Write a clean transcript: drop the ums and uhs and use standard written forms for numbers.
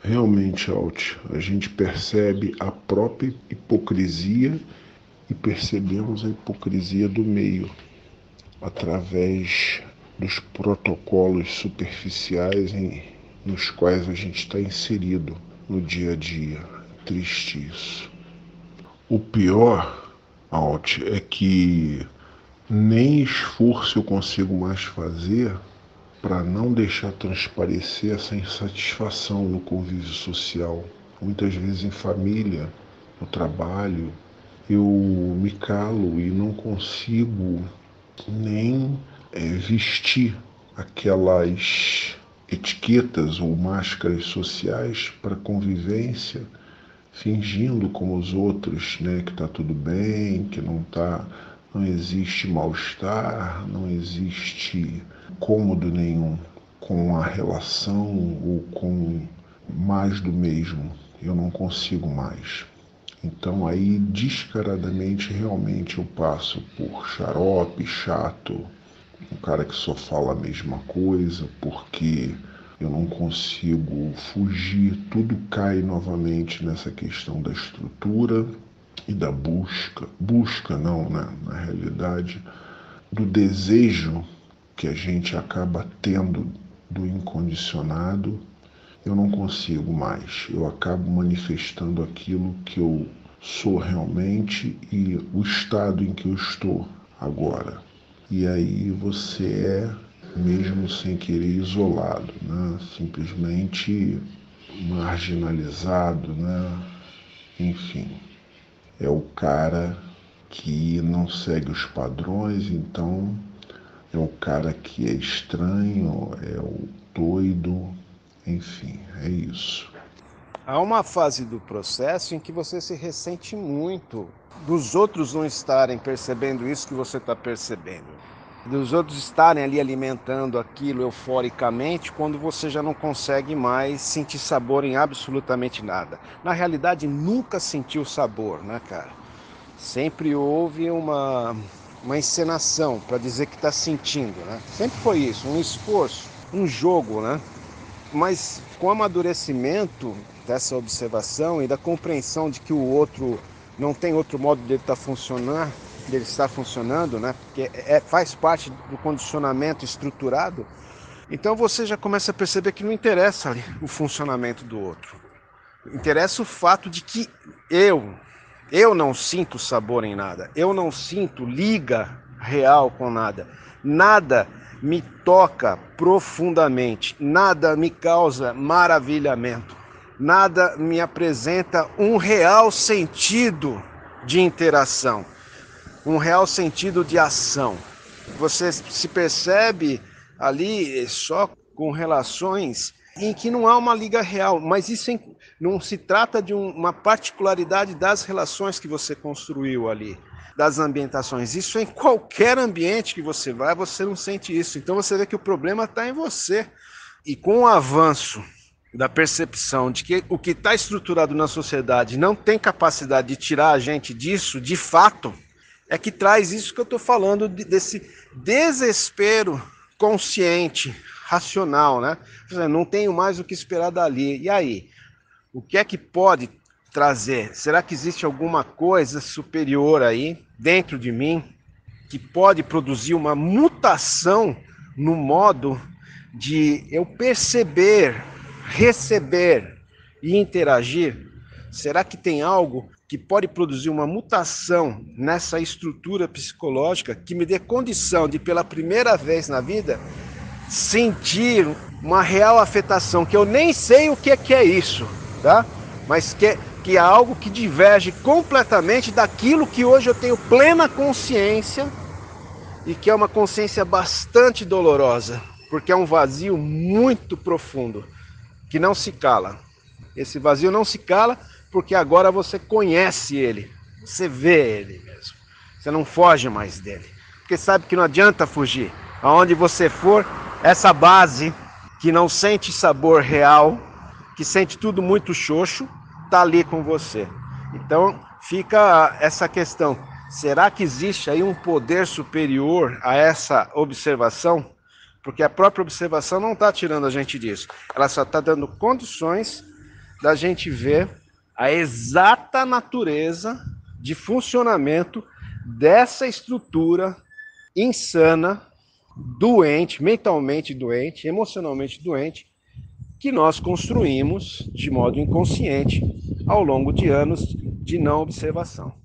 Realmente, Alt, a gente percebe a própria hipocrisia e percebemos a hipocrisia do meio através dos protocolos superficiais nos quais a gente está inserido no dia a dia. É triste isso. O pior, Alt, é que nem esforço eu consigo mais fazer para não deixar transparecer essa insatisfação no convívio social. Muitas vezes em família, no trabalho, eu me calo e não consigo nem vestir aquelas etiquetas ou máscaras sociais para convivência, fingindo como os outros, né, que está tudo bem, que não existe mal-estar, não existe cômodo nenhum com a relação ou com mais do mesmo. Eu não consigo mais. Então aí descaradamente realmente eu passo por xarope, chato, um cara que só fala a mesma coisa, porque eu não consigo fugir, tudo cai novamente nessa questão da estrutura e da busca não, né? Na realidade, do desejo que a gente acaba tendo do incondicionado. Eu não consigo mais, eu acabo manifestando aquilo que eu sou realmente e o estado em que eu estou agora. E aí você é, mesmo sem querer, isolado, né? Simplesmente marginalizado, né? Enfim, é o cara que não segue os padrões, então é o cara que é estranho, é o doido, enfim, é isso. Há uma fase do processo em que você se ressente muito dos outros não estarem percebendo isso que você está percebendo, dos outros estarem ali alimentando aquilo euforicamente, quando você já não consegue mais sentir sabor em absolutamente nada. Na realidade, nunca sentiu sabor, né, cara? Sempre houve uma encenação para dizer que está sentindo, né? Sempre foi isso, um esforço, um jogo, né? Mas com o amadurecimento dessa observação e da compreensão de que o outro não tem outro modo dele estar funcionando, né? Porque faz parte do condicionamento estruturado. Então você já começa a perceber que não interessa ali o funcionamento do outro. Interessa o fato de que eu não sinto sabor em nada. Eu não sinto liga real com nada. Nada me toca profundamente. Nada me causa maravilhamento. Nada me apresenta um real sentido de interação, um real sentido de ação. Você se percebe ali só com relações em que não há uma liga real, mas isso não se trata de uma particularidade das relações que você construiu ali, das ambientações. Isso em qualquer ambiente que você vai, você não sente isso. Então você vê que o problema está em você. E com o avanço da percepção de que o que está estruturado na sociedade não tem capacidade de tirar a gente disso, de fato, é que traz isso que eu estou falando, desse desespero consciente, racional, né? Não tenho mais o que esperar dali. E aí? O que é que pode trazer? Será que existe alguma coisa superior aí, dentro de mim, que pode produzir uma mutação no modo de eu perceber, receber e interagir? Será que tem algo que pode produzir uma mutação nessa estrutura psicológica que me dê condição de, pela primeira vez na vida, sentir uma real afetação, que eu nem sei o que é isso, tá? Mas que é algo que diverge completamente daquilo que hoje eu tenho plena consciência e que é uma consciência bastante dolorosa, porque é um vazio muito profundo, que não se cala. Esse vazio não se cala porque agora você conhece ele, você vê ele mesmo. Você não foge mais dele, porque sabe que não adianta fugir. Aonde você for, essa base que não sente sabor real, que sente tudo muito xoxo, tá ali com você. Então fica essa questão: será que existe aí um poder superior a essa observação? Porque a própria observação não está tirando a gente disso, ela só está dando condições da gente ver a exata natureza de funcionamento dessa estrutura insana, doente, mentalmente doente, emocionalmente doente, que nós construímos de modo inconsciente ao longo de anos de não observação.